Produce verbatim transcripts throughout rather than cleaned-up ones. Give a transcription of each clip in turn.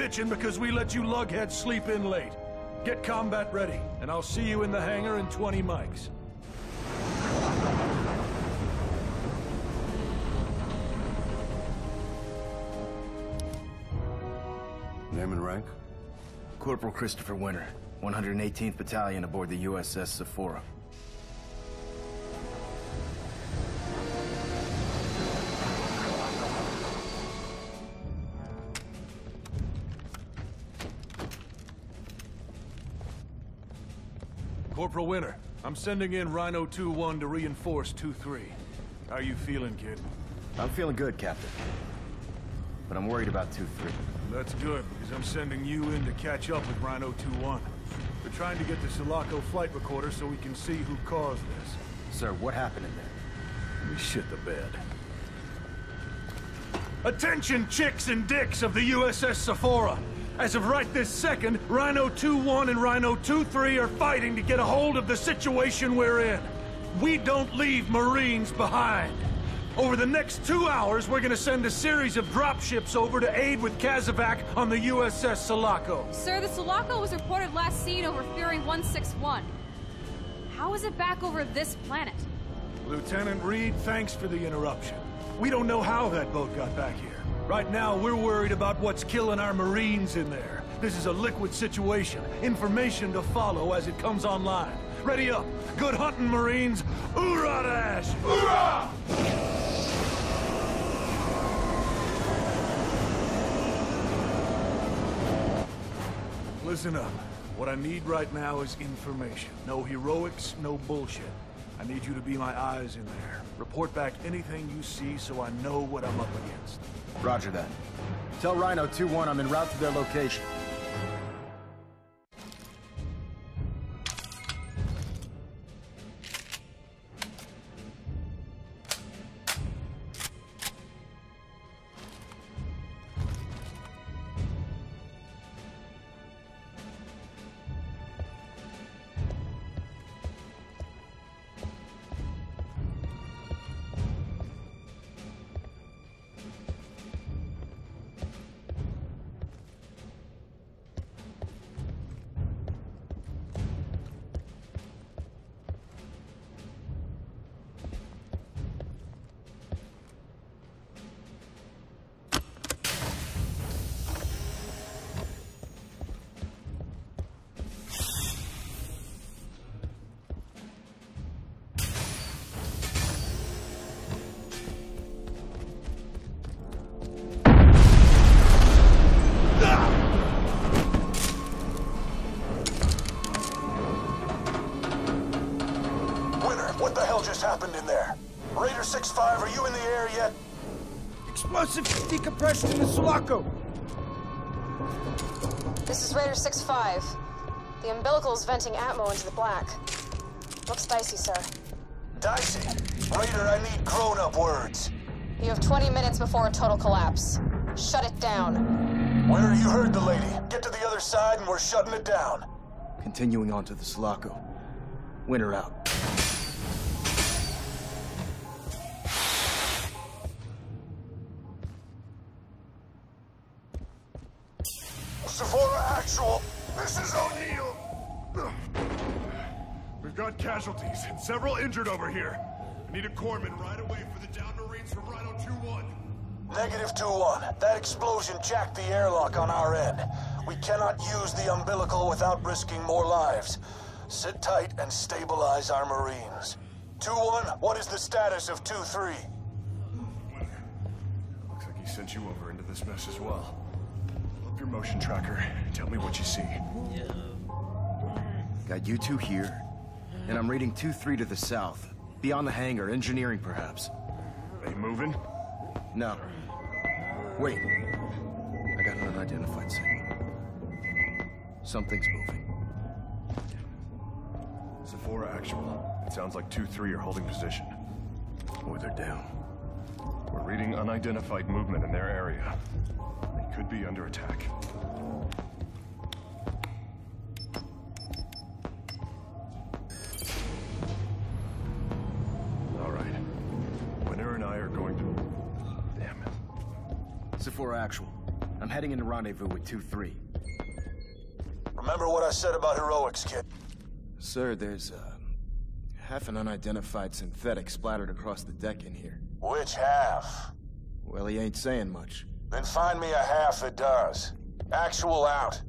bitching because we let you lugheads sleep in late. Get combat ready, and I'll see you in the hangar in twenty mics. Name and rank? Corporal Christopher Winter, one hundred eighteenth Battalion aboard the U S S Sephora. Corporal Winter, I'm sending in Rhino two one to reinforce two three. How you feeling, kid? I'm feeling good, Captain. But I'm worried about two three. That's good, because I'm sending you in to catch up with Rhino two one. We're trying to get the Sulaco flight recorder so we can see who caused this. Sir, what happened in there? Let me shit the bed. Attention, chicks and dicks of the U S S Sephora! As of right this second, Rhino two one and Rhino two three are fighting to get a hold of the situation we're in. We don't leave Marines behind. Over the next two hours, we're gonna send a series of dropships over to aid with Kazovac on the U S S Sulaco. Sir, the Sulaco was reported last seen over Fury one six one. How is it back over this planet? Lieutenant Reed, thanks for the interruption. We don't know how that boat got back here. Right now, we're worried about what's killing our Marines in there. This is a liquid situation. Information to follow as it comes online. Ready up. Good hunting, Marines. Hoorah, Dash! Hoorah! Listen up. What I need right now is information. No heroics, no bullshit. I need you to be my eyes in there. Report back anything you see so I know what I'm up against. Roger that. Tell Rhino two one I'm en route to their location. What the hell just happened in there? Raider six five, are you in the air yet? Explosive decompression in the Sulaco! This is Raider six five. The umbilical is venting Atmo into the black. Looks dicey, sir. Dicey? Raider, I need grown-up words. You have twenty minutes before a total collapse. Shut it down. Winter, you heard the lady. Get to the other side and we're shutting it down. Continuing on to the Sulaco. Winter out. Sephora Actual, this is O'Neill. We've got casualties and several injured over here. I need a corpsman right away for the downed Marines from Rhino two one. Negative two one. That explosion jacked the airlock on our end. We cannot use the umbilical without risking more lives. Sit tight and stabilize our Marines. two one, what is the status of two three? Looks like he sent you over into this mess as well. Pull up your motion tracker and tell me what you see. Got you two here, and I'm reading two three to the south. Beyond the hangar, engineering perhaps. They moving? No. Wait. I got an unidentified signal. Something's moving. Sephora Actual. It sounds like two three are holding position. Or they're down. We're reading unidentified movement in their area. They could be under attack. All right. Winter and I are going to... Damn it. Sephora Actual. I'm heading heading into rendezvous with two three. Remember what I said about heroics, kid? Sir, there's, uh, half an unidentified synthetic splattered across the deck in here. Which half? Well, he ain't saying much. Then find me a half that does. Actual out.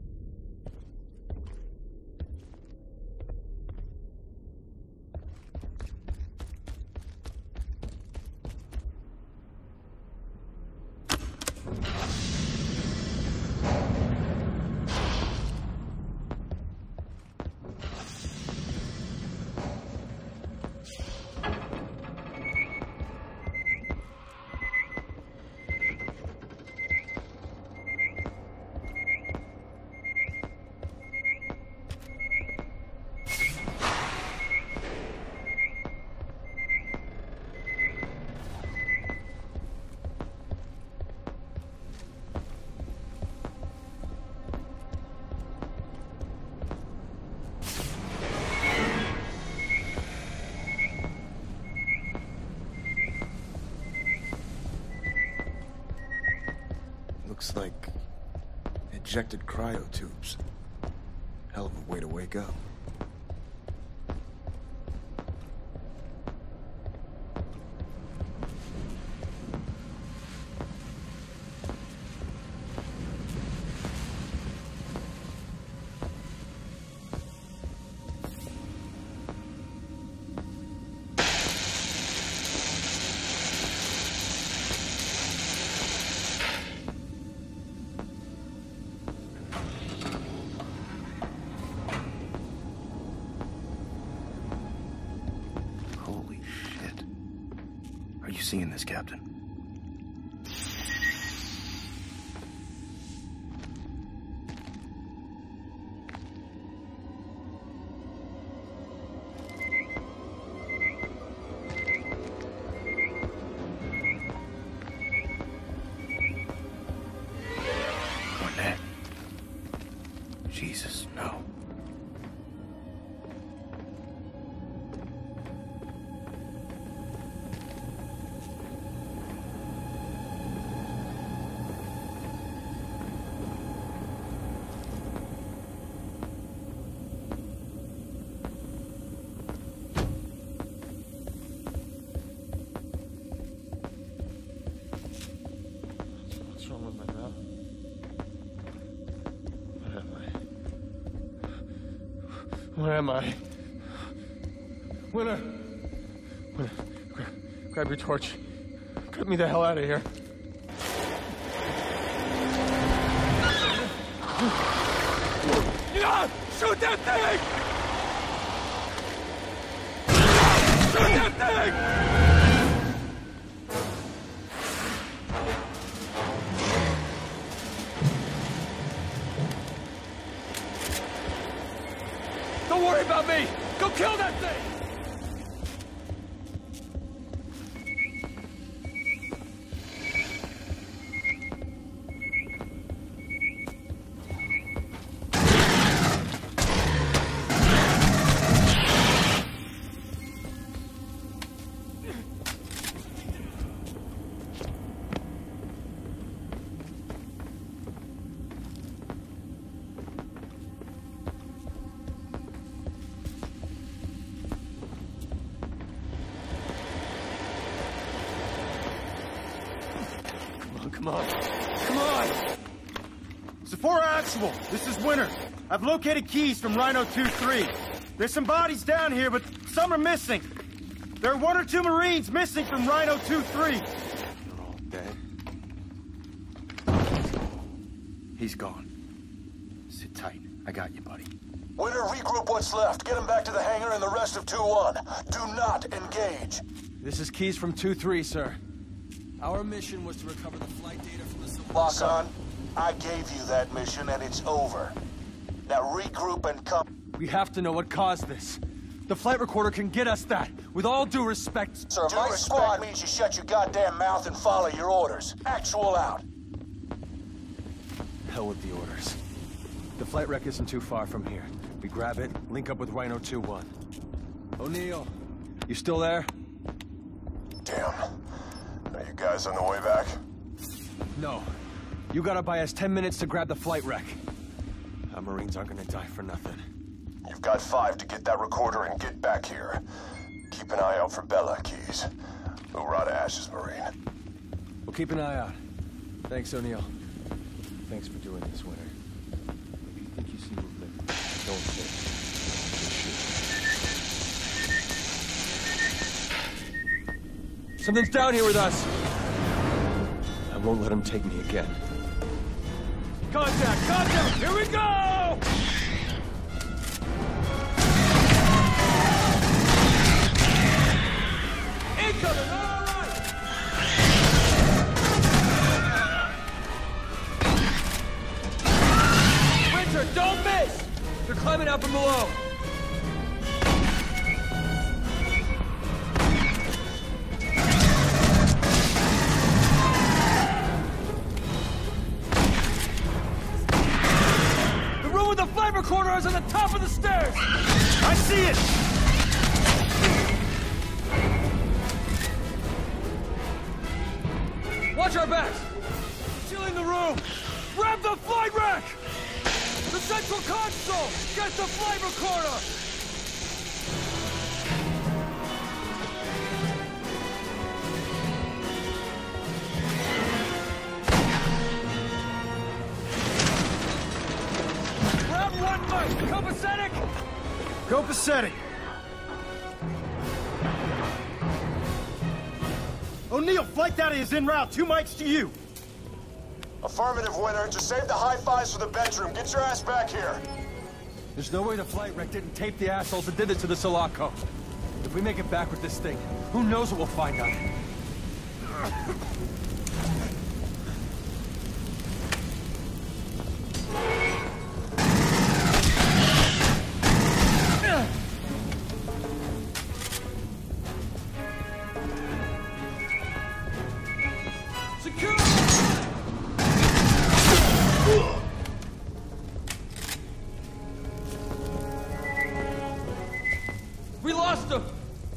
Looks like ejected cryo tubes. Hell of a way to wake up. Seeing this, Captain. Cornet. Jesus, no. Where am I? Winter! Winter, grab, grab your torch. Get me the hell out of here. Yeah! Shoot that thing! Shoot that thing! Don't worry about me! Go kill that thing! Come on. Come on! Sephora Actual, this is Winter. I've located keys from Rhino two three. There's some bodies down here, but some are missing. There are one or two Marines missing from Rhino two three. They're all dead. He's gone. Sit tight. I got you, buddy. Winter, regroup what's left. Get him back to the hangar and the rest of two one. Do not engage. This is keys from two three, sir. Our mission was to recover the flight data from the Sophora. Son, I gave you that mission and it's over. Now regroup and come. We have to know what caused this. The flight recorder can get us that. With all due respect... Sir, my squad means you shut your goddamn mouth and follow your orders. Actual out. Hell with the orders. The flight wreck isn't too far from here. We grab it, link up with Rhino two one. O'Neill, you still there? Damn. Are you guys on the way back? No. You gotta buy us ten minutes to grab the flight wreck. Our Marines aren't gonna die for nothing. You've got five to get that recorder and get back here. Keep an eye out for Bella, Keys. Hoorah to Ash's Marine. We'll keep an eye out. Thanks, O'Neill. Thanks for doing this, Winter. If you think you see movement, don't think. Just shoot. Something's down here with us. I won't let him take me again. Contact! Contact! Here we go! Incoming! All right! Winter, don't miss! They're climbing out from below. Recorder is on the top of the stairs! I see it! Watch our backs! Sealing the room! Grab the flight rack! The central console! Get the flight recorder! Copacetic! Copacetic! O'Neill, flight data is en route. Two mics to you. Affirmative, Winter. Just save the high fives for the bedroom. Get your ass back here. There's no way the flight wreck didn't tape the assholes that did it to the Sulaco. If we make it back with this thing, who knows what we'll find out. We lost him!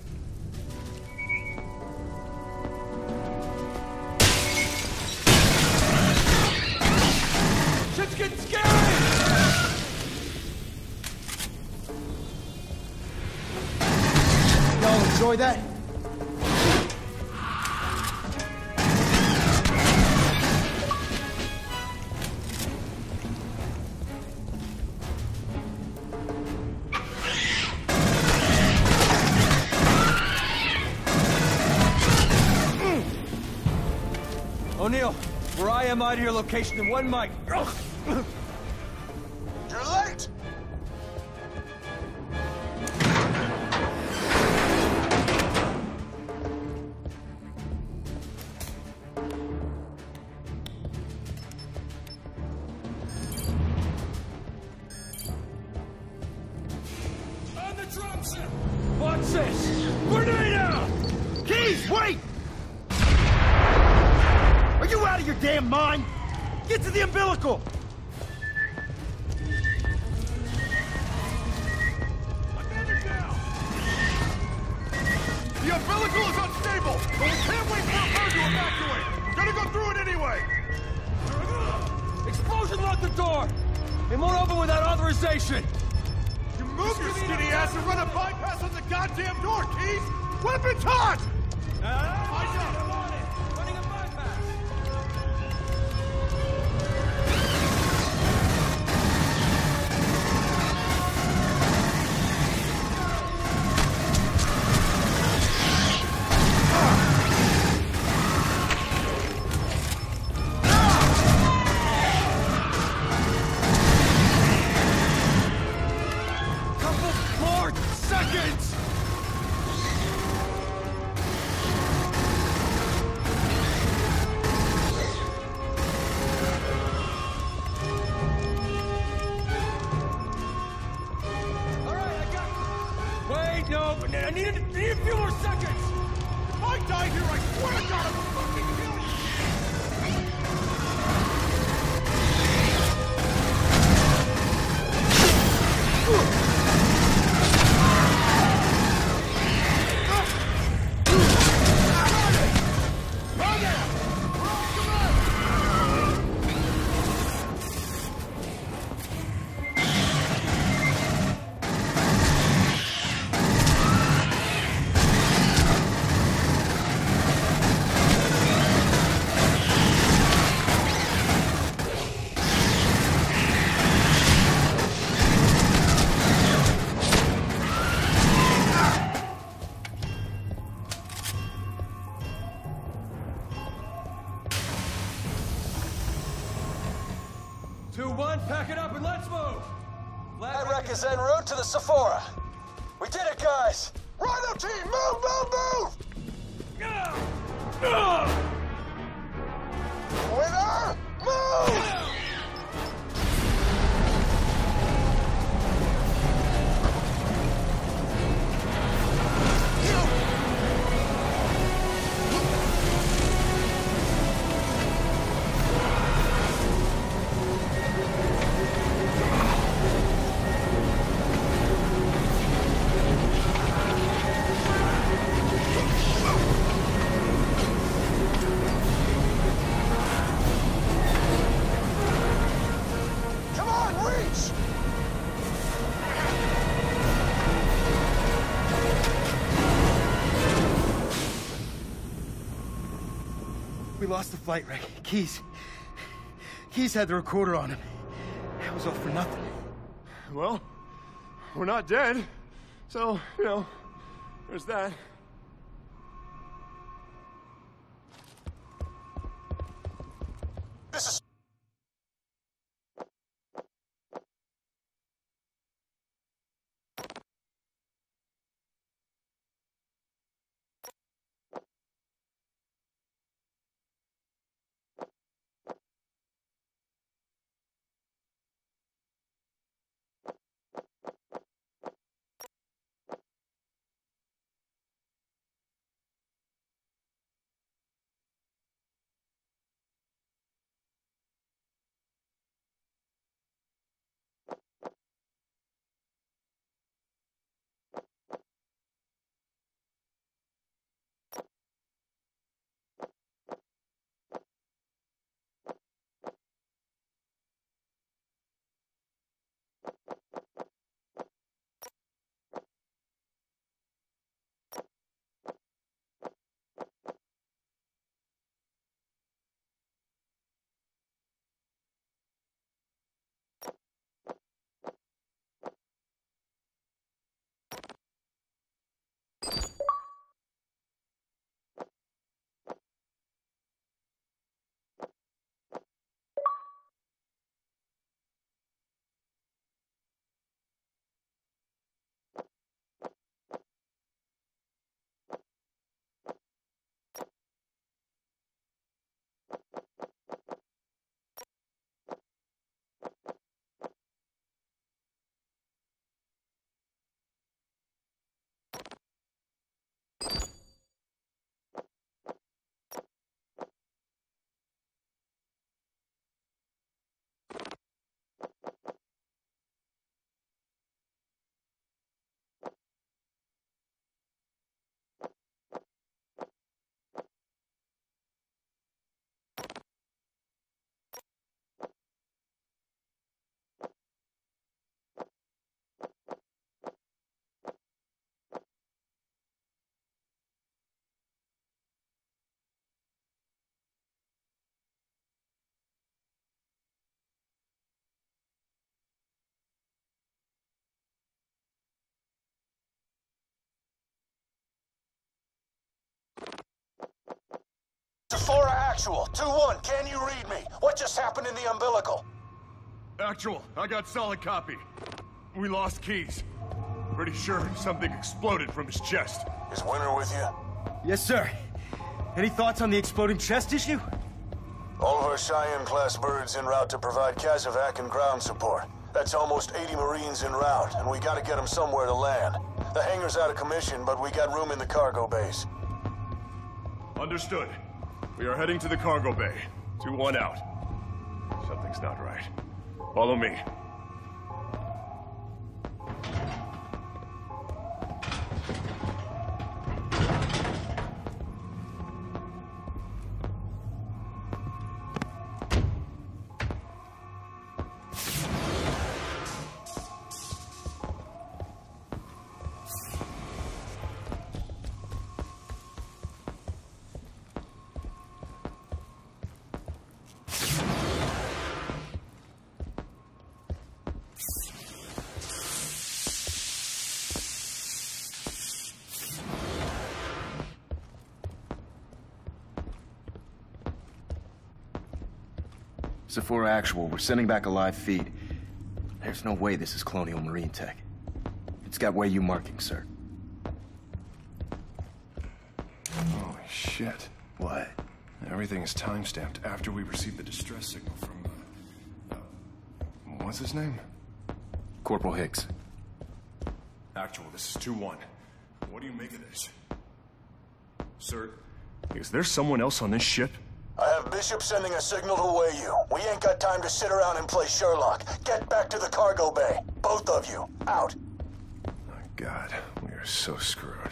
Shit's getting scary! Y'all enjoy that? O'Neill, we're I M I to your location in one mic. You're late! On the dropship! Watch this! Grenade out! Keys, wait! Are you out of your damn mind? Get to the umbilical! The umbilical is unstable, but we can't wait for her to evacuate! Gonna go through it anyway! Explosion locked the door! It won't open without authorization! You move your skinny ass and run a bypass on the goddamn door, Keys! Weapons hot! I'm on it! Running a bypass! Couple more seconds! No, but I need, a, I need a few more seconds! If I die here, I swear to God, I'm fucking killing you! attack is en route to the Sephora. We did it, guys! Rhino team, move, move, move! Winner, move! We lost the flight rig. Keys. Keys had the recorder on him. That was all for nothing. Well, we're not dead. So, you know, there's that. This is... Sephora Actual, two one, can you read me? What just happened in the umbilical? Actual, I got solid copy. We lost Keys. Pretty sure something exploded from his chest. Is Winter with you? Yes, sir. Any thoughts on the exploding chest issue? All of our Cheyenne-class birds en route to provide Casevac and ground support. That's almost eighty Marines en route, and we gotta get them somewhere to land. The hangar's out of commission, but we got room in the cargo base. Understood. We are heading to the cargo bay. two one out. Something's not right. Follow me. Sephora Actual, we're sending back a live feed. There's There's no way this is Colonial Marine tech. It's got way U markings, sir. Holy shit. What? Everything is timestamped after we received the distress signal from, uh, uh... What's his name? Corporal Hicks. Actual, this is two one. What do you make of this? Sir, is there someone else on this ship? I have Bishop sending a signal to weigh you. We ain't got time to sit around and play Sherlock. Get back to the cargo bay. Both of you. Out. My God, we are so screwed.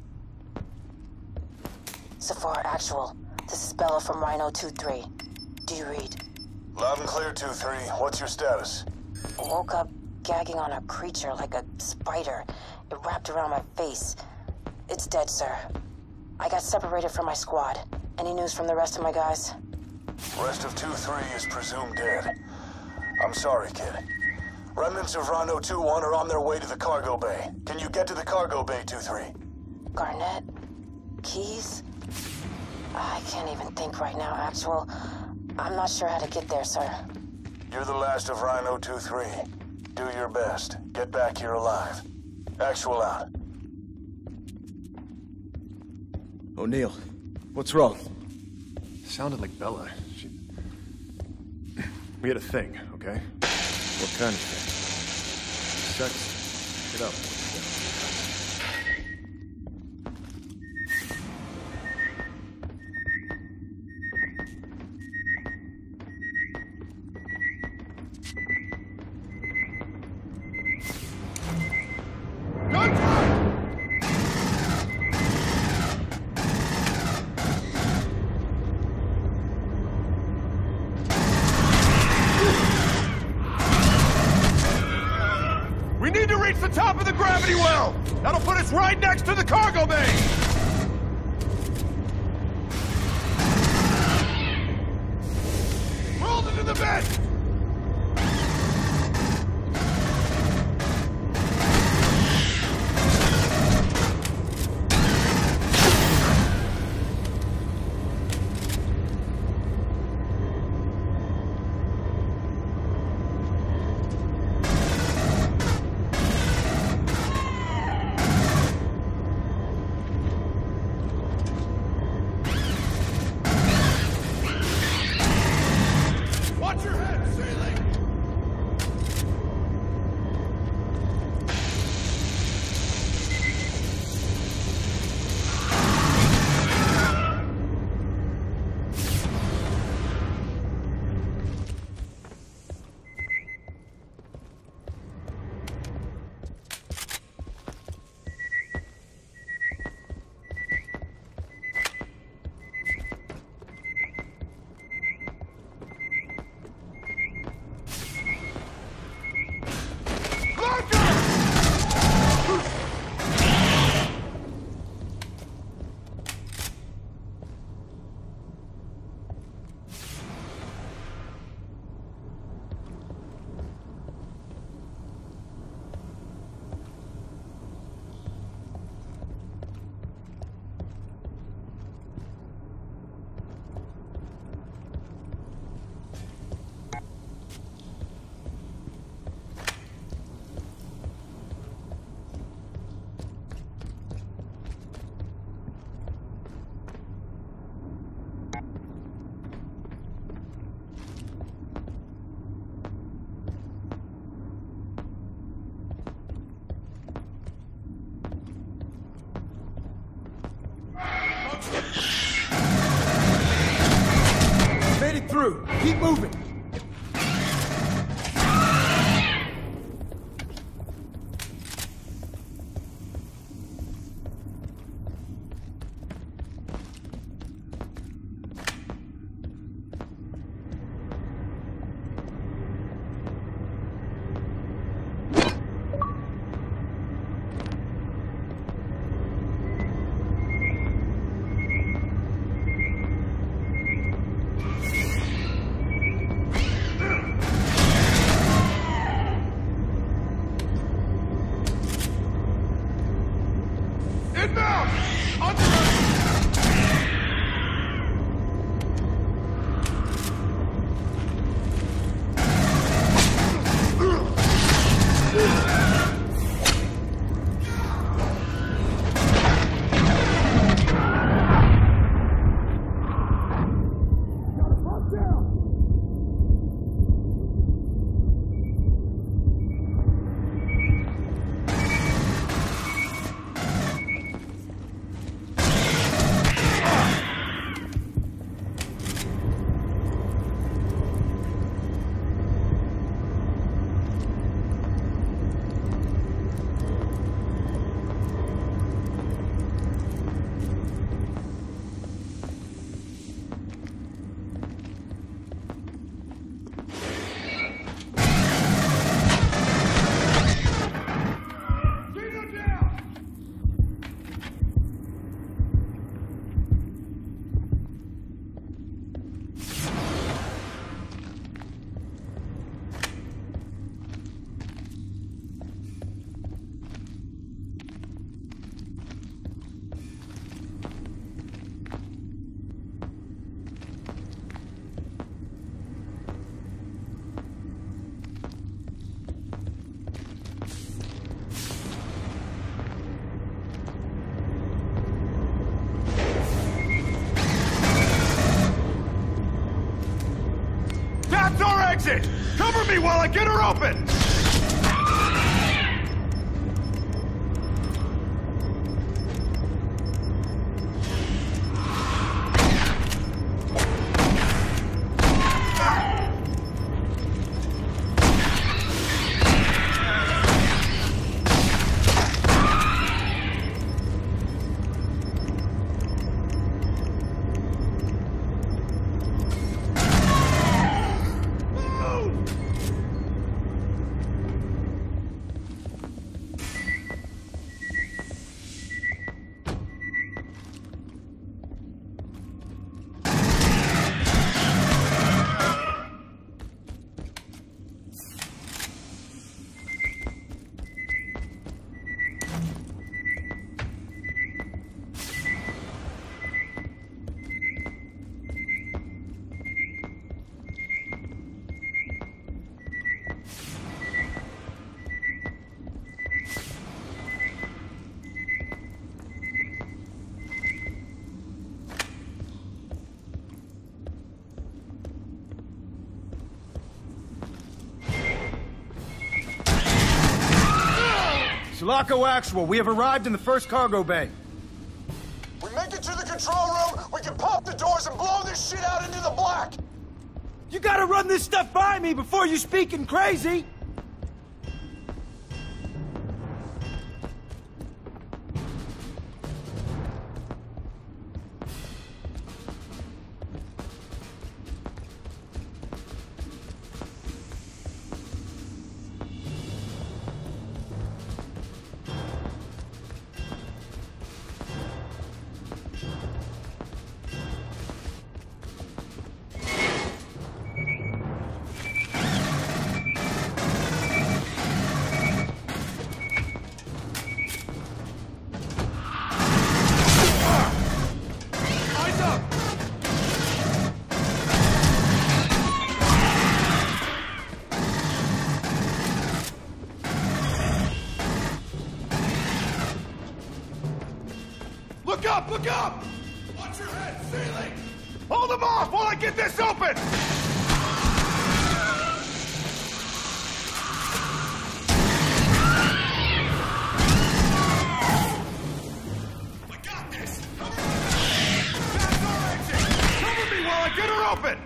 Sephora Actual. This is Bella from Rhino two three. Do you read? Loud and clear, two three. What's your status? Woke up gagging on a creature like a spider. It wrapped around my face. It's dead, sir. I got separated from my squad. Any news from the rest of my guys? Rest of two three is presumed dead. I'm sorry, kid. Remnants of Rhino two one are on their way to the cargo bay. Can you get to the cargo bay, two three? Garnett? Keys? I can't even think right now, Actual. I'm not sure how to get there, sir. You're the last of Rhino two three. Do your best. Get back here alive. Actual out. O'Neill, what's wrong? Sounded like Bella. She... We had a thing, okay? What kind of thing? Sex? Get up. Top of the gravity well! That'll put us right next to the cargo bay! Rolled into the bed! Made it through. Keep moving. Exit! Cover me while I get her open! Sulaco Actual, we have arrived in the first cargo bay. We make it to the control room, we can pop the doors and blow this shit out into the black! You gotta run this stuff by me before you speaking crazy! Look up! Look up! Watch your head, ceiling! Hold them off while I get this open! I got this! Cover me! That's our exit! Cover me while I get her open!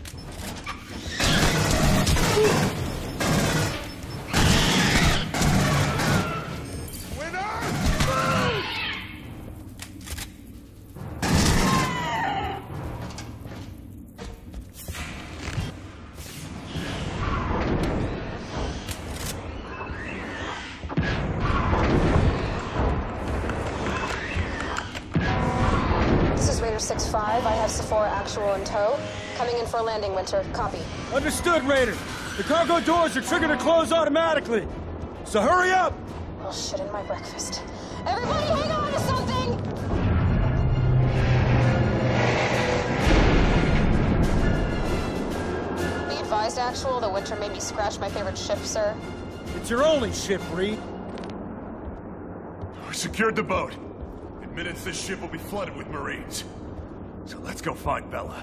six five, I have Sephora Actual in tow. Coming in for a landing, Winter. Copy. Understood, Raider. The cargo doors are triggered to close automatically. So hurry up! I'll shit in my breakfast. Everybody hang on to something! Be advised, Actual, the Winter made me scratch my favorite ship, sir. It's your only ship, Reed. We secured the boat. In minutes, this ship will be flooded with Marines. So let's go find Bella.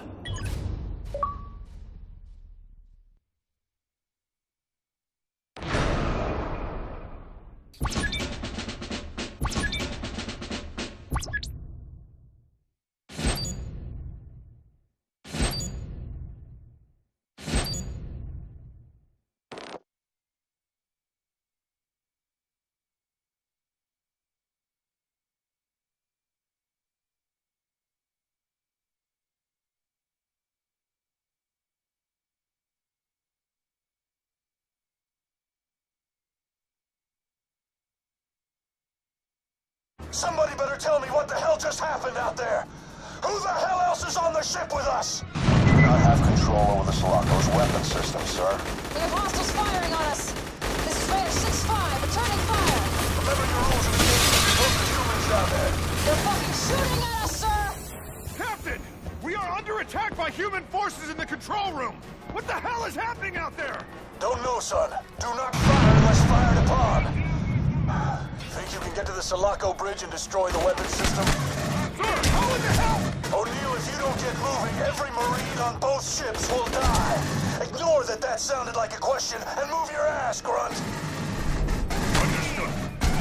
Somebody better tell me what the hell just happened out there! Who the hell else is on the ship with us? We do not have control over the Sulaco's weapon system, sir. We have hostiles firing on us. This is Raider six five, returning fire. Remember your rules of engagement. Look at humans down there. They're fucking shooting at us, sir! Captain! We are under attack by human forces in the control room! What the hell is happening out there? Don't know, son. Do not fire unless fired upon. Think you can get to the Sulaco Bridge and destroy the weapon system? Sir, how in the hell? O'Neill, if you don't get moving, every Marine on both ships will die. Ignore that that sounded like a question and move your ass, Grunt. Understood.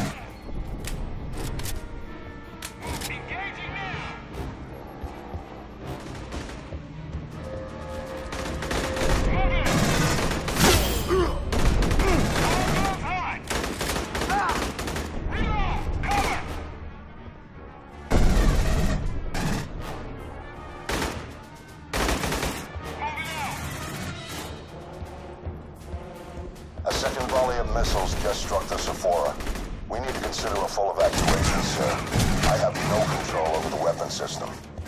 Engaging now! A second volley of missiles just struck the Sephora. We need to consider a full evacuation, sir. I have no control over the weapon system.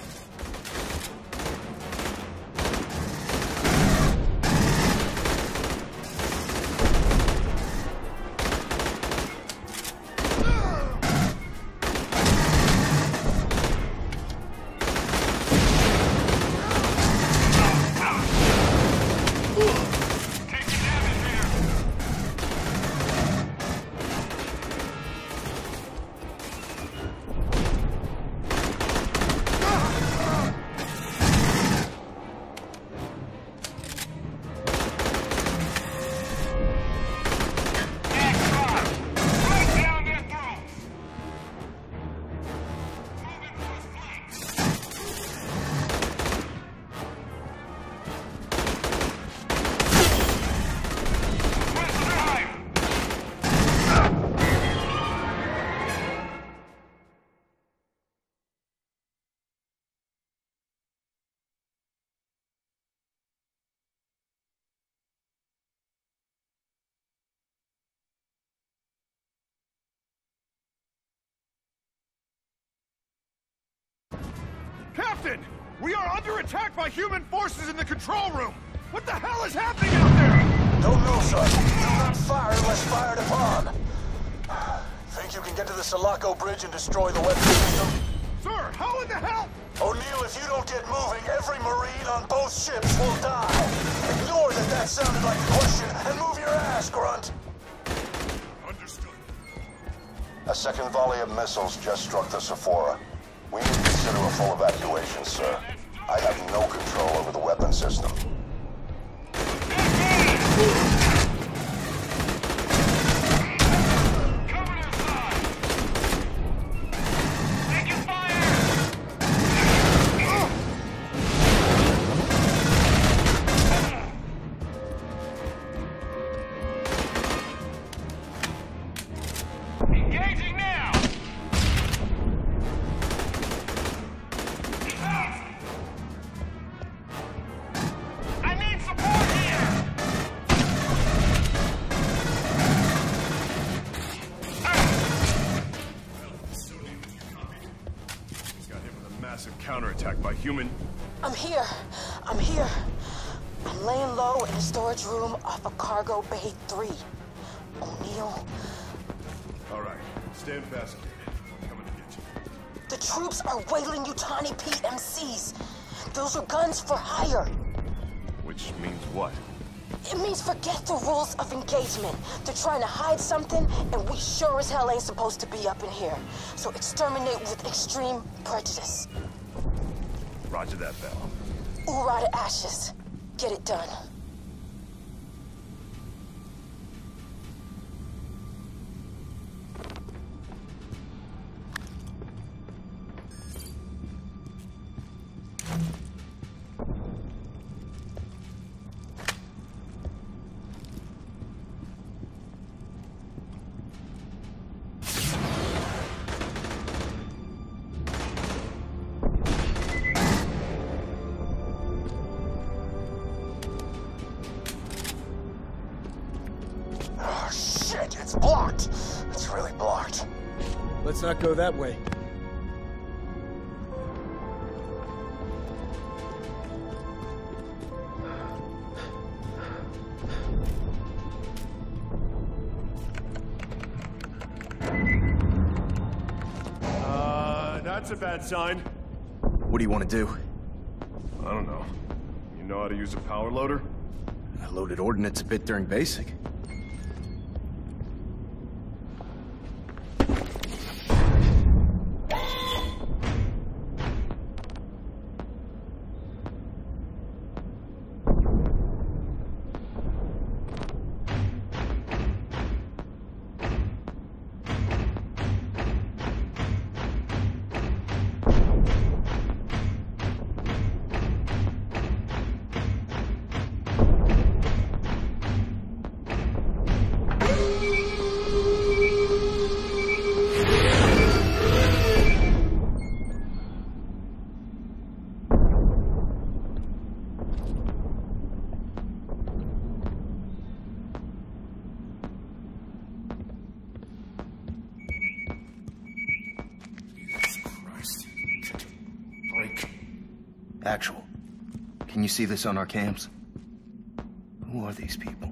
Captain! We are under attack by human forces in the control room! What the hell is happening out there? Don't know, son. Do not fire unless fired upon. Think you can get to the Sulaco Bridge and destroy the weapon system? Sir, how in the hell? O'Neill, if you don't get moving, every Marine on both ships will die. Ignore that that sounded like a question and move your ass, Grunt. Understood. A second volley of missiles just struck the Sephora. We need to consider a full evacuation, sir. I have no control over the weapon system. Engaging now! I need support here! He's got hit with a massive counterattack by human. I'm here. I'm here. I'm laying low in a storage room off of Cargo Bay three. O'Neill. All right, stand fascinated. I'm coming to get you. The troops are whaling Yutani P M Cs. Those are guns for hire. Which means what? It means forget the rules of engagement. They're trying to hide something, and we sure as hell ain't supposed to be up in here. So exterminate with extreme prejudice. Roger that, Bell. Oorah to ashes. Get it done. It's blocked. It's really blocked. Let's not go that way. Uh, that's a bad sign. What do you want to do? I don't know. You know how to use a power loader? I loaded ordnance a bit during basic. Actual. Can you see this on our cams? Who are these people?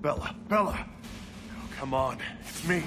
Bella, Bella! Oh, come on, it's me.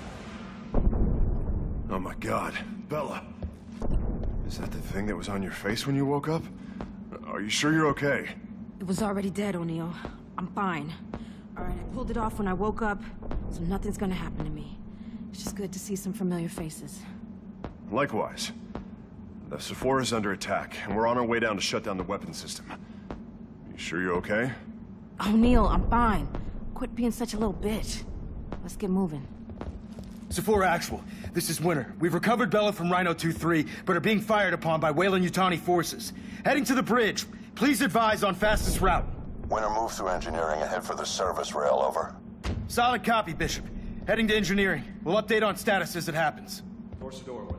Oh my God, Bella. Is that the thing that was on your face when you woke up? Are you sure you're okay? It was already dead, O'Neill. I'm fine. Alright, I pulled it off when I woke up, so nothing's gonna happen to me. It's just good to see some familiar faces. Likewise. The Sephora's under attack, and we're on our way down to shut down the weapon system. You sure you're okay? O'Neill, I'm fine. Quit being such a little bitch. Let's get moving. Sephora Actual, this is Winter. We've recovered Bella from Rhino two three, but are being fired upon by Weyland-Yutani forces. Heading to the bridge. Please advise on fastest route. Winter, move through engineering and head for the service rail, over. Solid copy, Bishop. Heading to engineering. We'll update on status as it happens. Force the door, Winter.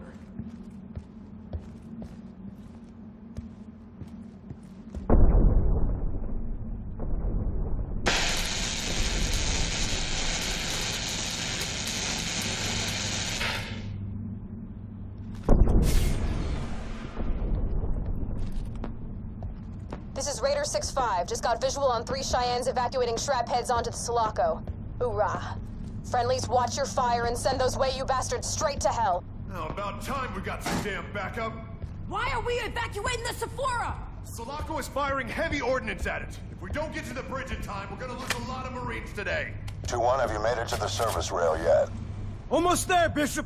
This is Raider six five. Just got visual on three Cheyennes evacuating Shrap heads onto the Sulaco. Hoorah. Friendlies, watch your fire and send those Wei-Yu bastards straight to hell. Oh, about time we got some damn backup. Why are we evacuating the Sephora? Sulaco is firing heavy ordnance at it. If we don't get to the bridge in time, we're gonna lose a lot of Marines today. two one, have you made it to the service rail yet? Almost there, Bishop!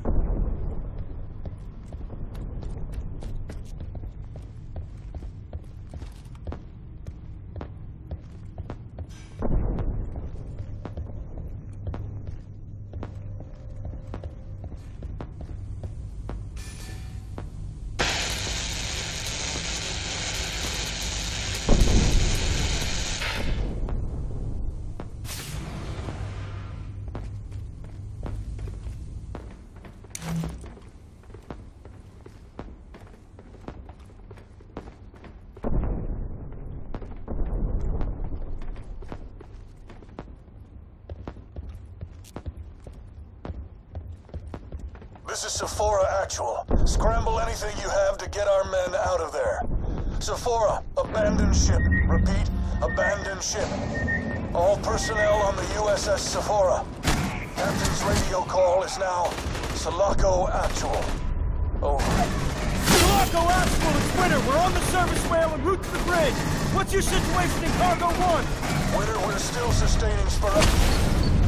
This is Sephora Actual. Scramble anything you have to get our men out of there. Sephora, abandon ship. Repeat, abandon ship. All personnel on the U S S Sephora. Captain's radio call is now Sulaco Actual. Over. Sulaco Actual, it's Winter. We're on the service rail en route to the bridge. What's your situation in Cargo one? Winter, we're still sustaining sporadic...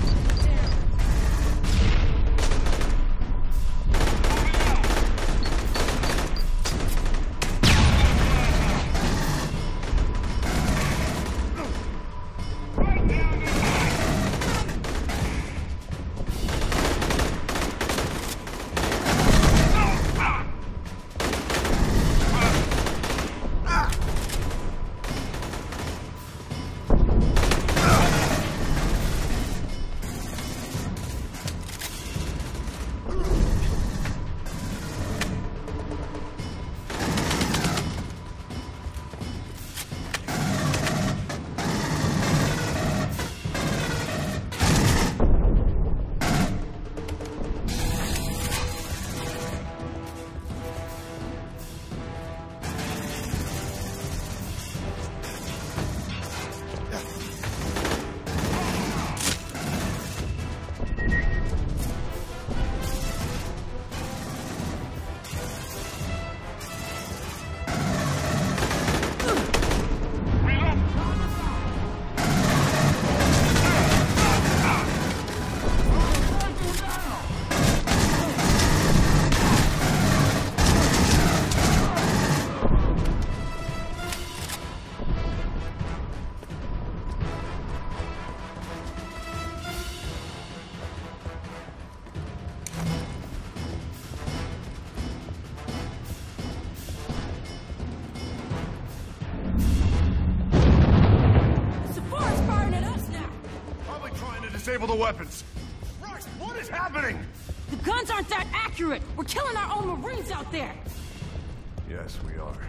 Disable the weapons. Christ, what is happening? The guns aren't that accurate. We're killing our own Marines out there. Yes, we are.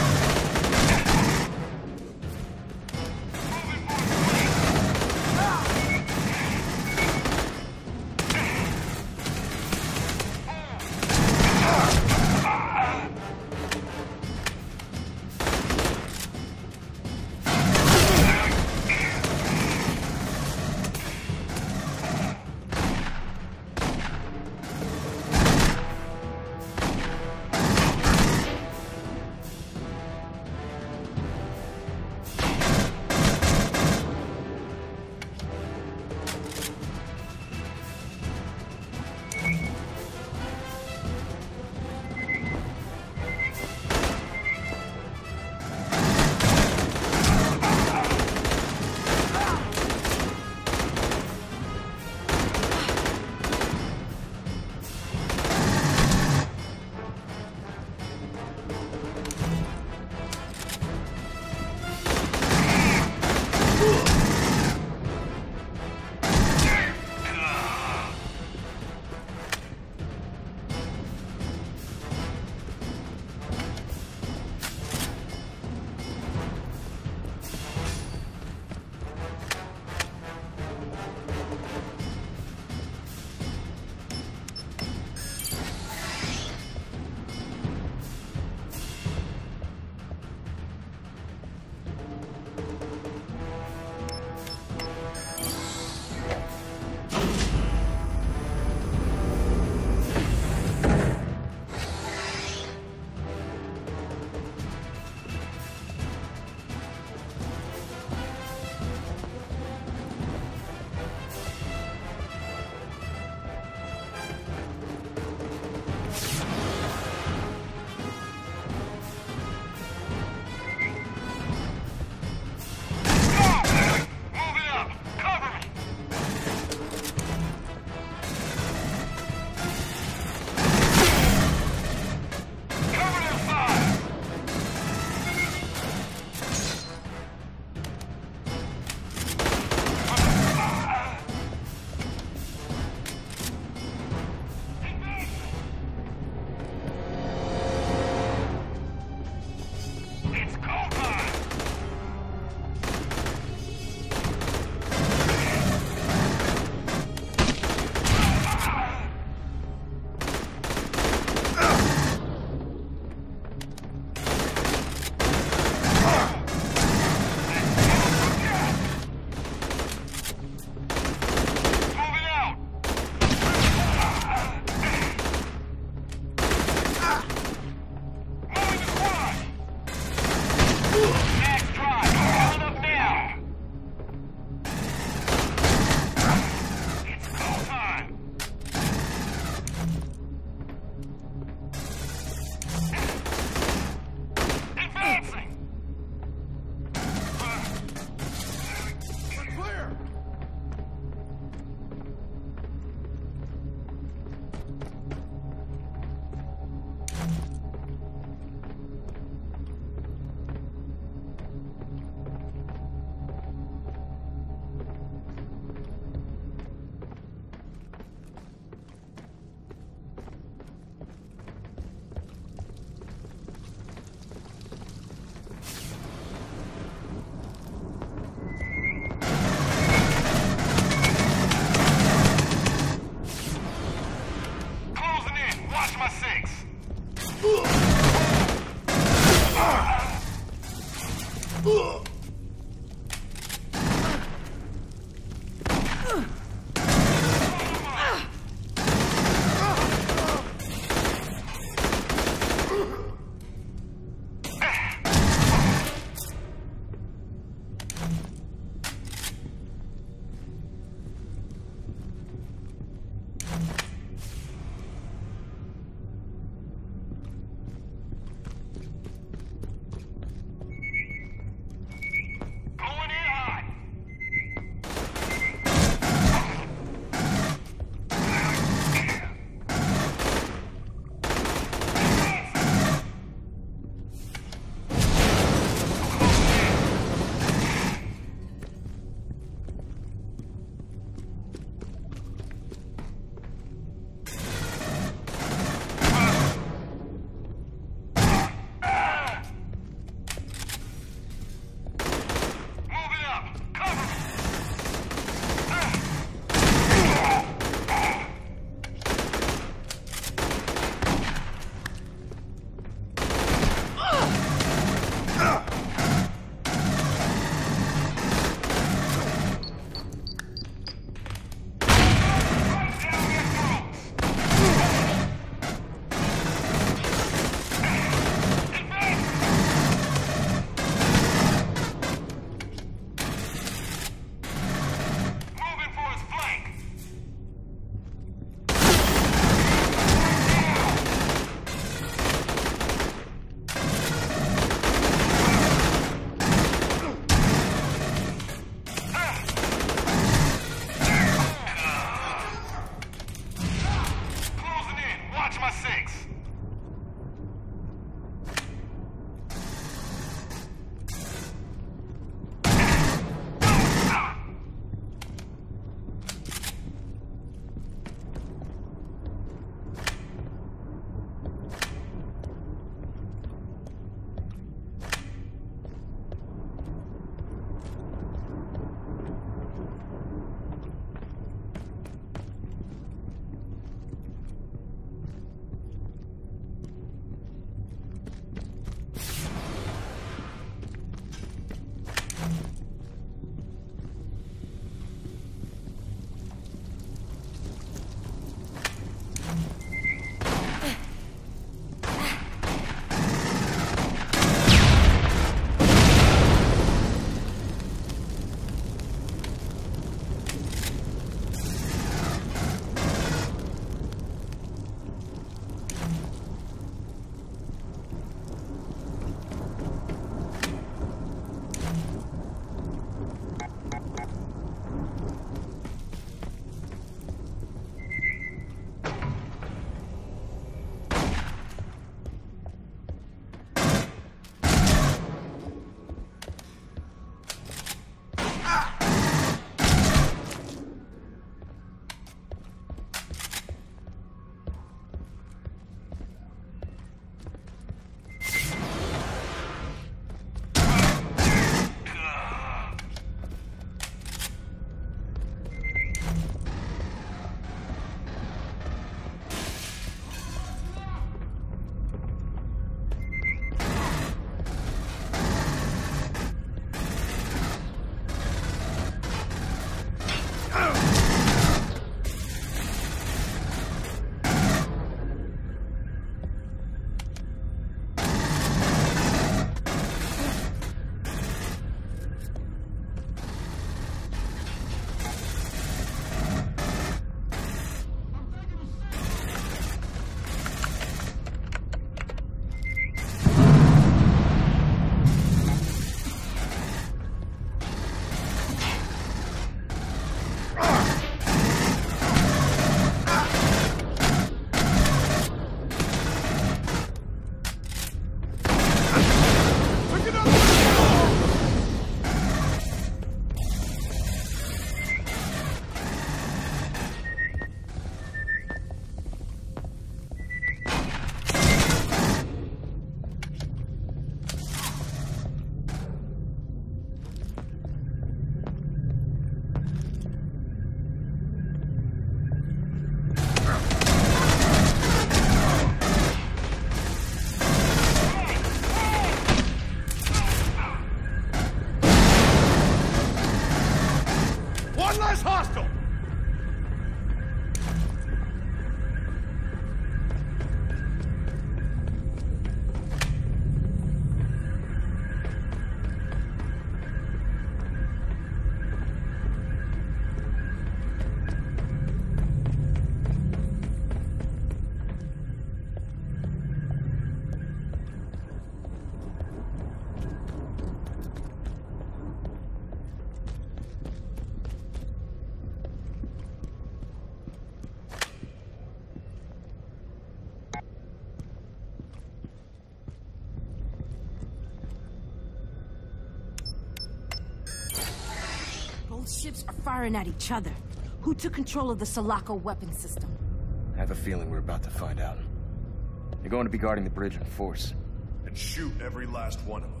These ships are firing at each other. Who took control of the Sulaco weapon system? I have a feeling we're about to find out. They're going to be guarding the bridge in force. And shoot every last one of them.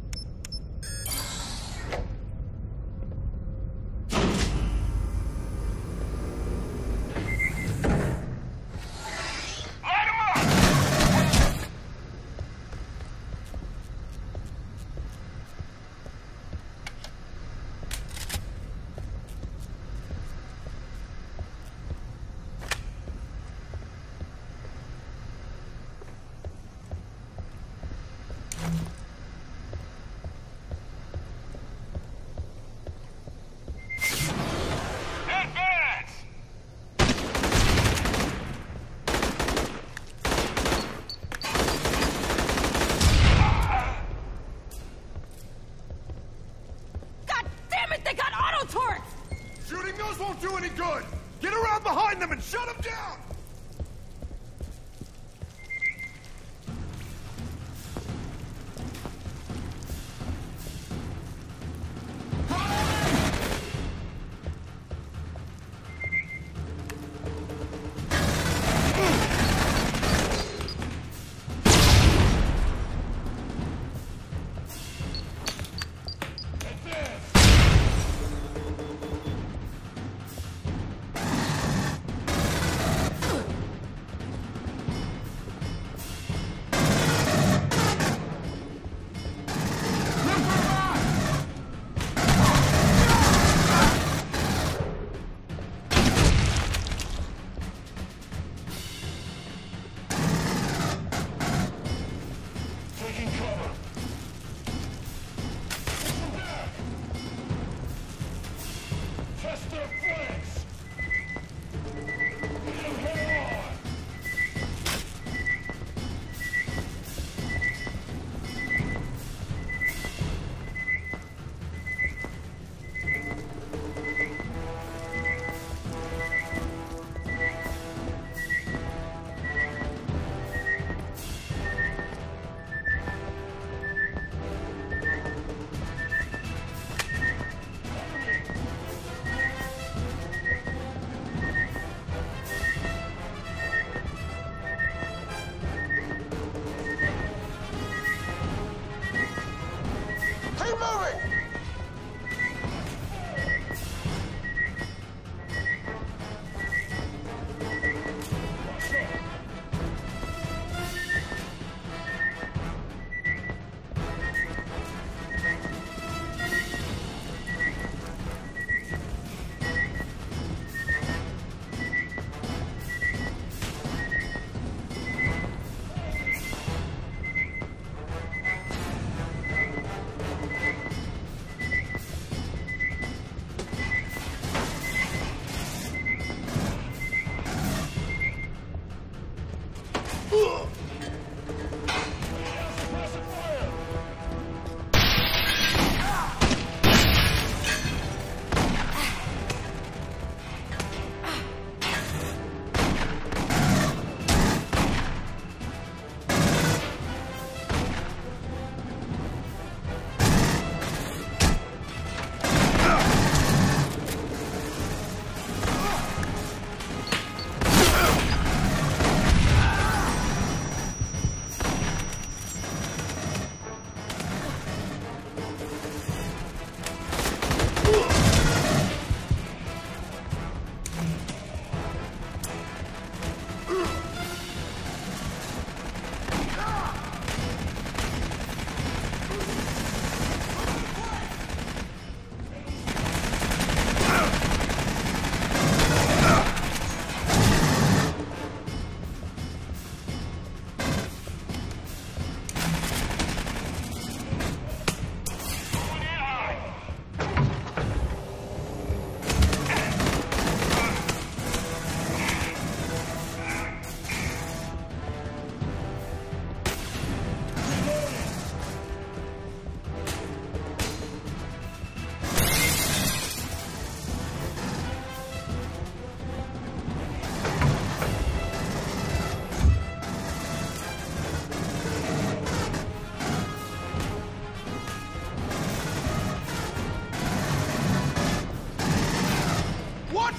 Do any good! Get around behind them and shut them down!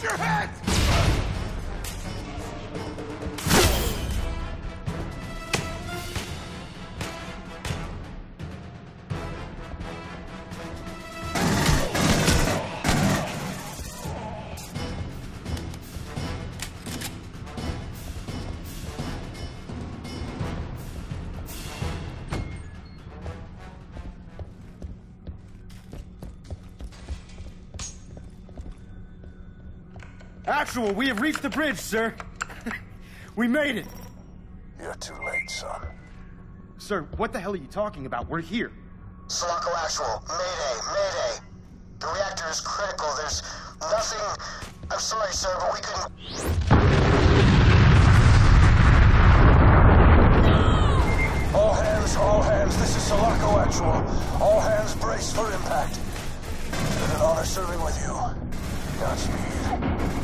your head! Actual, we have reached the bridge, sir. We made it. You're too late, son. Sir, what the hell are you talking about? We're here. Sulaco Actual, Mayday, Mayday. The reactor is critical. There's nothing... I'm sorry, sir, but we couldn't... All hands, all hands. This is Sulaco Actual. All hands brace for impact. It's been an honor serving with you. Godspeed.